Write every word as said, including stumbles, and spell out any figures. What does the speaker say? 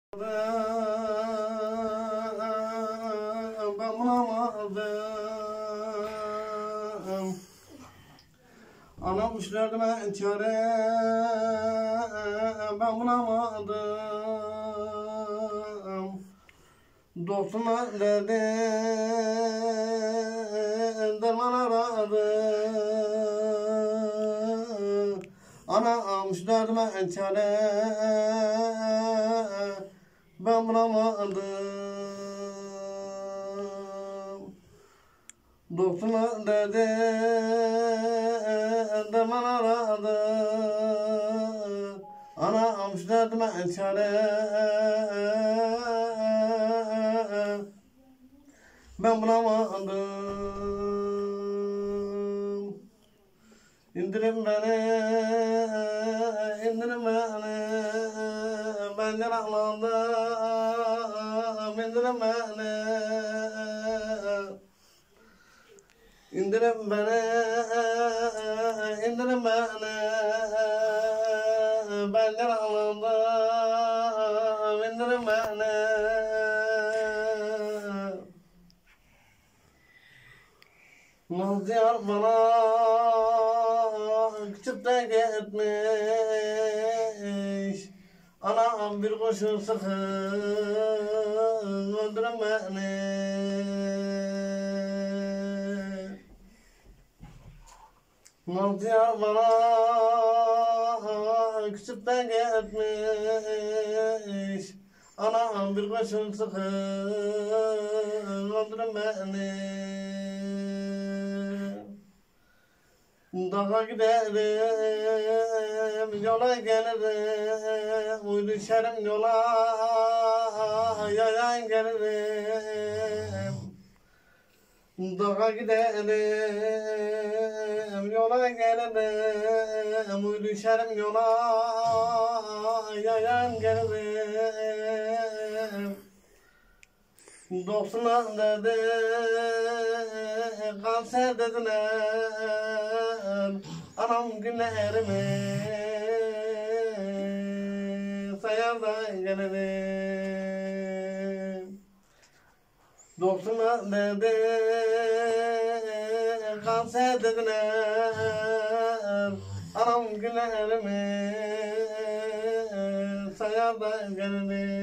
Anam uçlardı ben çare ben bulamadım. Dostuma dedi derman aradı. Anam uçlardı ben çare ben bulamadım. Dostuma dedi derman aradı. Anam uçlardı ben çare ben bulamadım. İndirin beni, indirin beni, ben yalanlandım, indirin beni. İndirin beni, indirin beni, ben yalanlandım, indirin beni. Naziyar bana küçük de gitmiş. Anam bir kurşun sıkın öldürün beni. Naziyar bana küçük de gitmiş. Anam bir kurşun sıkın öldürün beni. Dağa giderim, yola gelirim, uydu şerim yola, yayan gelirim. Dağa giderim, yola gelirim, uydu şerim yola, yayan gelirim. Dostuna dedi, kanser dediler, anam günlerimi sayardan gelirim. Dostuna dedi, kanser dediler, anam günlerimi sayardan gelirim.